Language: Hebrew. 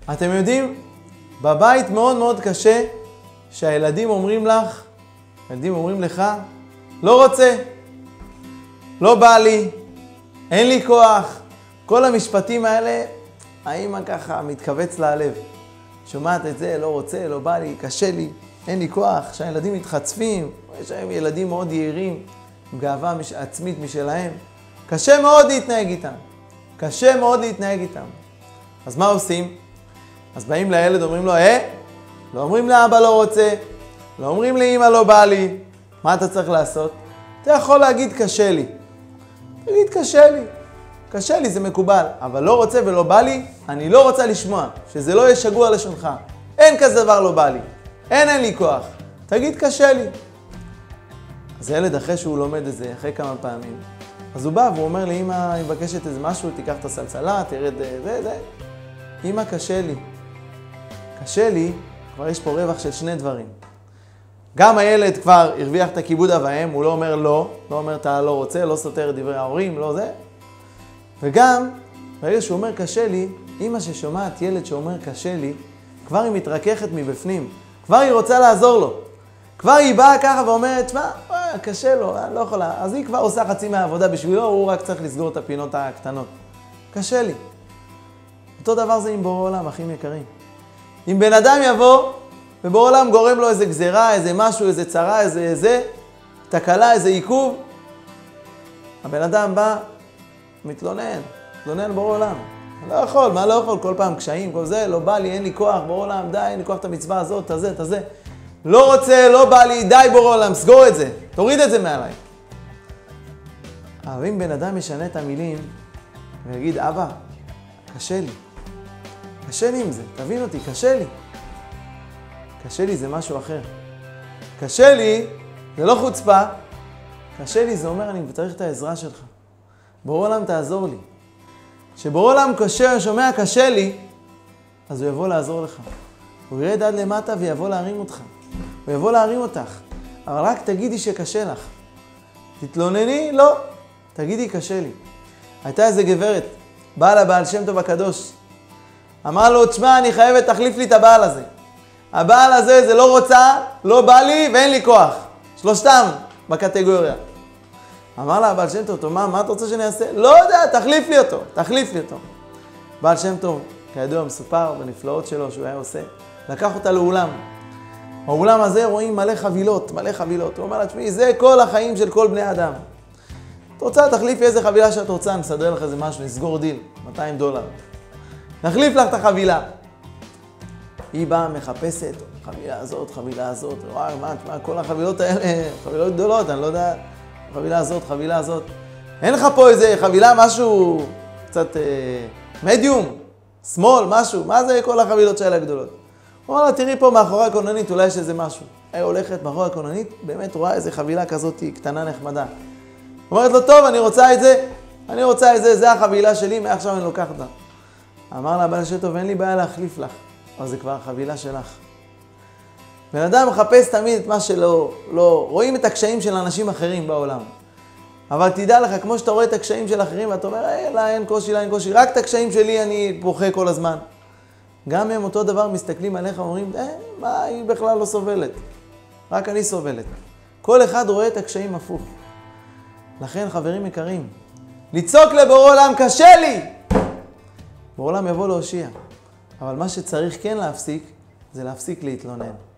אתם יודעים, בבית מאוד מאוד קשה שהילדים אומרים לך, ילדים אומרים לך, לא רוצה, לא בא לי, אין לי כוח. כל המשפטים האלה, האמא ככה מתכווץ לה הלב. שומעת את זה, לא רוצה, לא בא לי, קשה לי, אין לי כוח. שהילדים מתחצפים, יש להם ילדים מאוד יעירים, עם גאווה עצמית משלהם. קשה מאוד להתנהג איתם. קשה מאוד להתנהג איתם. אז מה עושים? אז באים לילד, אומרים לו, לא אומרים לאבא לא רוצה, לא אומרים לאמא לא בא לי. מה אתה צריך לעשות? אתה יכול להגיד קשה לי. תגיד קשה לי. קשה לי, זה מקובל. אבל לא רוצה ולא בא לי, אני לא רוצה לשמוע. שזה לא יהיה שגוע לשונך. אין כזה דבר לא בא לי. אין לי כוח. תגיד קשה לי. אז הילד אחרי שהוא לומד את זה, אחרי כמה פעמים, אז הוא בא והוא אומר לאמא, היא מבקשת איזה משהו, תיקח את הסלסלה, תרד זה. אמא, קשה לי. קשה לי, כבר יש פה רווח של שני דברים. גם הילד כבר הרוויח את הכיבוד אב ואם, הוא לא אומר לא אומר אתה לא רוצה, לא סותר את דברי ההורים, לא זה. וגם, ברגע שהוא אומר קשה לי, אמא ששומעת ילד שאומר קשה לי, כבר היא מתרככת מבפנים, כבר היא רוצה לעזור לו. כבר היא באה ככה ואומרת, תשמע, קשה לו, אני לא יכולה. אז היא כבר עושה חצי מהעבודה בשבילו, הוא רק צריך לסגור את הפינות הקטנות. קשה לי. אותו דבר זה עם בורא עולם, אחים יקרים. אם בן אדם יבוא, ובורא עולם גורם לו איזה גזרה, איזה משהו, איזה צרה, איזה תקלה, איזה עיכוב, הבן אדם בא, מתלונן בורא עולם. לא יכול, מה לא יכול? כל פעם קשיים, כל זה, לא בא לי, אין לי כוח, בורא עולם, די, אין לי כוח את המצווה הזאת, את זה. לא רוצה, לא בא לי, די בורא עולם, סגור את זה, תוריד את זה מעליי. אבל אם בן אדם ישנה את המילים, ויגיד, אבא, קשה לי. קשה לי עם זה, תבין אותי, קשה לי. קשה לי זה משהו אחר. קשה לי, זה לא חוצפה. קשה לי זה אומר, אני צריך את העזרה שלך. בורא עולם תעזור לי. כשבורא עולם שומע קשה לי, אז הוא יבוא לעזור לך. הוא ירד עד למטה ויבוא להרים אותך. הוא יבוא להרים אותך. אבל רק תגידי שקשה לך. תתלונני? לא. תגידי קשה לי. הייתה איזה גברת, באה לבעל שם טוב הקדוש. אמר לו, תשמע, אני חייבת, תחליף לי את הבעל הזה. הבעל הזה זה לא רוצה, לא בא לי ואין לי כוח. שלושתם בקטגוריה. אמר לה, הבעל שם טוב, מה אתה רוצה שאני אעשה? לא יודע, תחליף לי אותו. בעל שם טוב, כידוע מסופר בנפלאות שלו שהוא היה עושה, לקח אותה לאולם. באולם הזה רואים מלא חבילות. הוא אומר לה, תשמעי, זה כל החיים של כל בני אדם. את רוצה, תחליפי איזה חבילה שאת רוצה, נסדר לך איזה משהו, נסגור דיל, $200. נחליף לך את החבילה. היא באה מחפשת, חבילה הזאת, וואי, מה, כל החבילות האלה, חבילות גדולות, אני לא יודע, חבילה הזאת. אין לך פה איזה חבילה, משהו קצת מדיום, שמאל, משהו, מה זה כל החבילות האלה הגדולות? הוא אומר לה, תראי פה מאחורי הכוננית, אולי יש איזה משהו. היא הולכת מאחורי הכוננית, באמת רואה איזה חבילה כזאת קטנה נחמדה. אומרת לו, טוב, אני רוצה את זה, זה החבילה שלי, מעכשיו אני לוקח אותה. אמר לה, בעל שם טוב, אין לי בעיה להחליף לך, אבל זה כבר החבילה שלך. בן אדם מחפש תמיד את מה שלא, רואים את הקשיים של אנשים אחרים בעולם. אבל תדע לך, כמו שאתה רואה את הקשיים של אחרים, ואתה אומר, אין קושי, רק את הקשיים שלי אני בוכה כל הזמן. גם הם אותו דבר מסתכלים עליך ואומרים, מה, היא בכלל לא סובלת. רק אני סובלת. כל אחד רואה את הקשיים הפוך. לכן, חברים יקרים, לצעוק לבורא עולם, קשה לי! בורא עולם יבוא להושיע. אבל מה שצריך כן להפסיק, זה להפסיק להתלונן.